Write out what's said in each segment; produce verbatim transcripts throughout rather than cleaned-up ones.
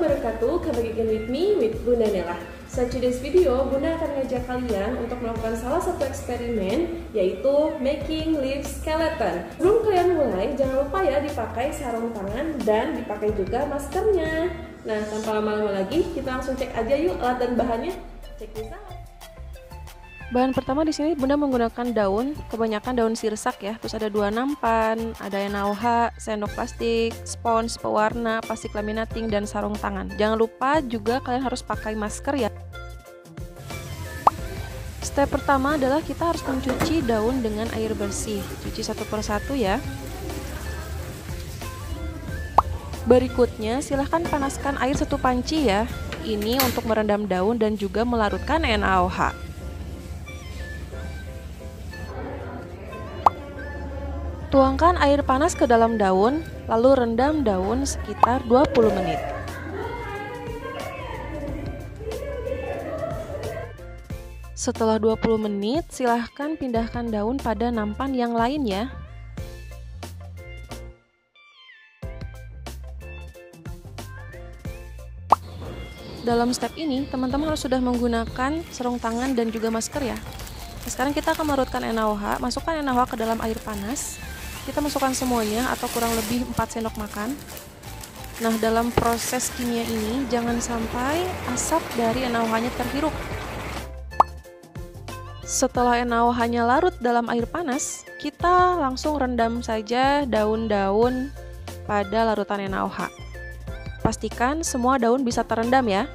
wabarakatuh. Come again with me, with Bunda Nela. So today's video, Bunda akan ngajak kalian untuk melakukan salah satu eksperimen, yaitu making leaf skeleton. Sebelum kalian mulai, jangan lupa ya dipakai sarung tangan dan dipakai juga maskernya. Nah, tanpa lama-lama lagi, kita langsung cek aja yuk alat dan bahannya. Cek this out. Bahan pertama di sini Bunda menggunakan daun, kebanyakan daun sirsak ya. Terus ada dua nampan, ada N A O H, sendok plastik, spons, pewarna, plastik laminating, dan sarung tangan. Jangan lupa juga kalian harus pakai masker ya. Step pertama adalah kita harus mencuci daun dengan air bersih. Cuci satu persatu ya. Berikutnya silahkan panaskan air satu panci ya. Ini untuk merendam daun dan juga melarutkan N A O H. Tuangkan air panas ke dalam daun, lalu rendam daun sekitar dua puluh menit. Setelah dua puluh menit, silahkan pindahkan daun pada nampan yang lain ya. Dalam step ini, teman-teman harus sudah menggunakan sarung tangan dan juga masker ya. Sekarang kita akan melarutkan N A O H, masukkan N A O H ke dalam air panas. Kita masukkan semuanya atau kurang lebih empat sendok makan. Nah, dalam proses kimia ini jangan sampai asap dari N A O H-nya terhirup. Setelah N A O H-nya larut dalam air panas, kita langsung rendam saja daun-daun pada larutan N A O H. Pastikan semua daun bisa terendam ya.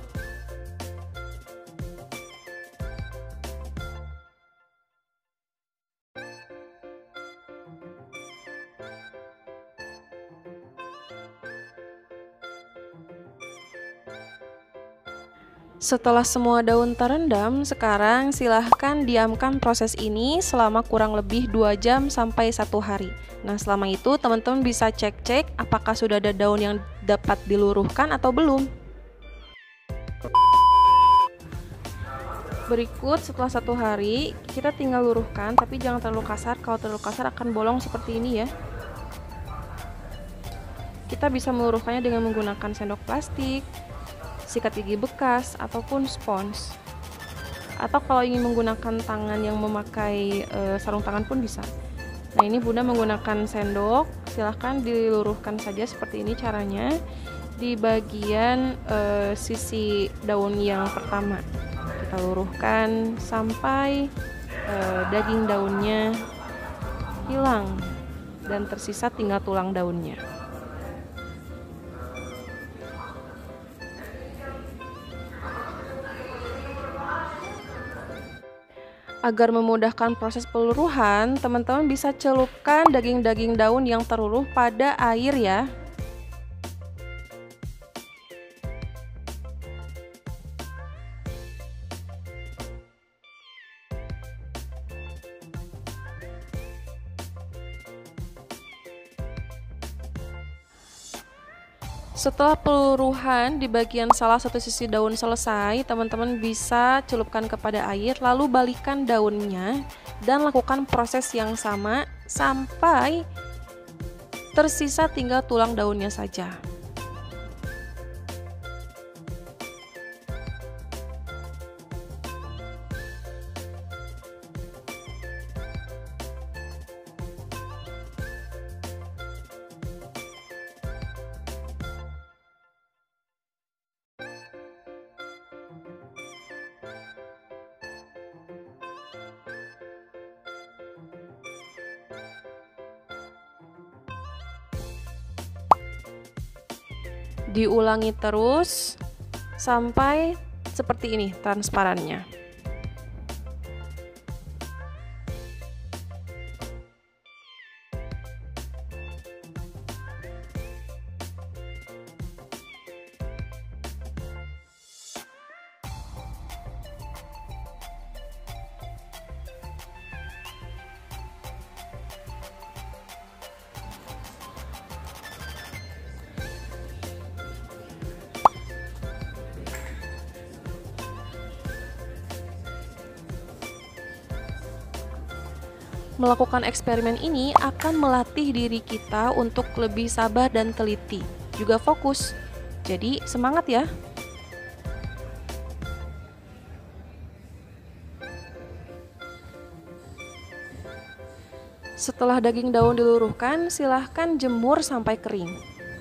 Setelah semua daun terendam, sekarang silahkan diamkan proses ini selama kurang lebih dua jam sampai satu hari. Nah, selama itu teman-teman bisa cek-cek apakah sudah ada daun yang dapat diluruhkan atau belum. Berikut setelah satu hari, kita tinggal luruhkan, tapi jangan terlalu kasar. Kalau terlalu kasar akan bolong seperti ini ya. Kita bisa meluruhkannya dengan menggunakan sendok plastik, sikat gigi bekas, ataupun spons. Atau kalau ingin menggunakan tangan yang memakai e, sarung tangan pun bisa. Nah, ini Bunda menggunakan sendok, silahkan diluruhkan saja seperti ini caranya di bagian e, sisi daun yang pertama. Kita luruhkan sampai e, daging daunnya hilang dan tersisa tinggal tulang daunnya. Agar memudahkan proses peluruhan, teman-teman bisa celupkan daging-daging daun yang terluruh pada air ya. Setelah peluruhan di bagian salah satu sisi daun selesai, teman-teman bisa celupkan kepada air, lalu balikan daunnya dan lakukan proses yang sama sampai tersisa tinggal tulang daunnya saja. Diulangi terus sampai seperti ini transparannya. Melakukan eksperimen ini akan melatih diri kita untuk lebih sabar dan teliti, juga fokus. Jadi semangat ya. Setelah daging daun diluruhkan, silahkan jemur sampai kering.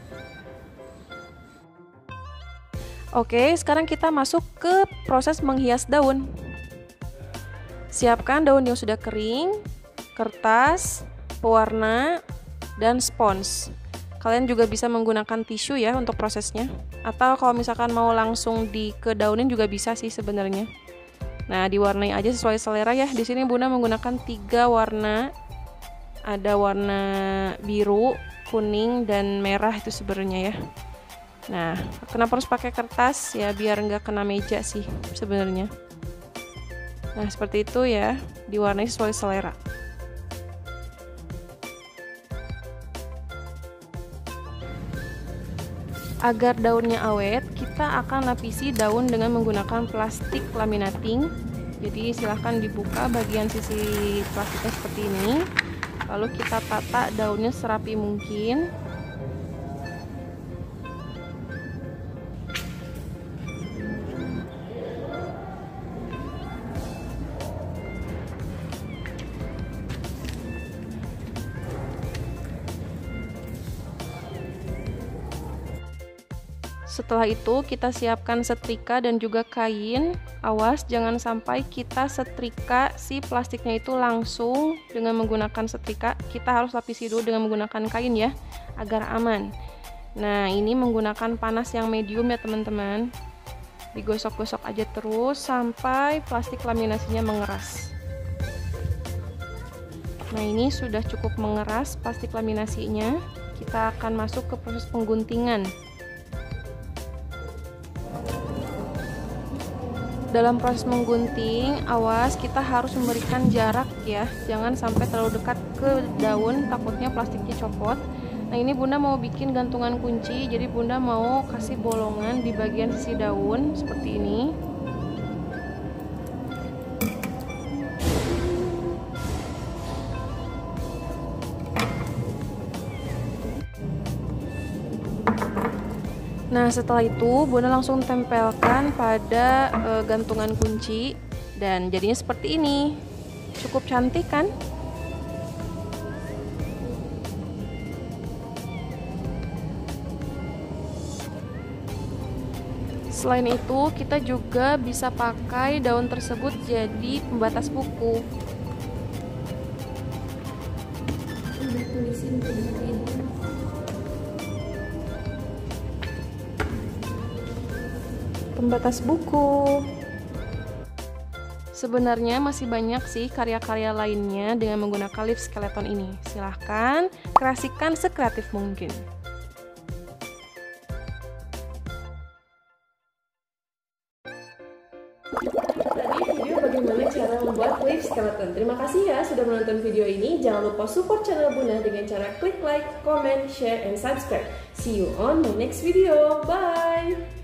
Oke, sekarang kita masuk ke proses menghias daun. Siapkan daun yang sudah kering, kertas, pewarna, dan spons. Kalian juga bisa menggunakan tisu ya untuk prosesnya. Atau kalau misalkan mau langsung dikedaunin juga bisa sih sebenarnya. Nah, diwarnai aja sesuai selera ya. Di sini Bunda menggunakan tiga warna. Ada warna biru, kuning, dan merah itu sebenarnya ya. Nah, kenapa harus pakai kertas? Ya biar nggak kena meja sih sebenarnya. Nah, seperti itu ya, diwarnai sesuai selera. Agar daunnya awet, kita akan lapisi daun dengan menggunakan plastik laminating. Jadi silahkan dibuka bagian sisi plastiknya seperti ini. Lalu kita tata daunnya serapi mungkin. Setelah itu kita siapkan setrika dan juga kain. Awas jangan sampai kita setrika si plastiknya itu langsung dengan menggunakan setrika. Kita harus lapisi dulu dengan menggunakan kain ya, agar aman. Nah, ini menggunakan panas yang medium ya teman-teman. Digosok-gosok aja terus sampai plastik laminasinya mengeras. Nah, ini sudah cukup mengeras plastik laminasinya. Kita akan masuk ke proses pengguntingan. Dalam proses menggunting, awas kita harus memberikan jarak ya, jangan sampai terlalu dekat ke daun, takutnya plastiknya copot. Nah, ini Bunda mau bikin gantungan kunci, jadi Bunda mau kasih bolongan di bagian sisi daun seperti ini. Nah, setelah itu Bunda langsung tempelkan pada e, gantungan kunci dan jadinya seperti ini. Cukup cantik kan? Selain itu, kita juga bisa pakai daun tersebut jadi pembatas buku. Pembatas buku. Sebenarnya masih banyak sih karya-karya lainnya dengan menggunakan leaf skeleton ini. Silahkan kreasikan sekreatif mungkin. Tadi video bagaimana cara membuat leaf skeleton. Terima kasih ya sudah menonton video ini. Jangan lupa support channel Bunda dengan cara klik like, comment, share, and subscribe. See you on my next video. Bye!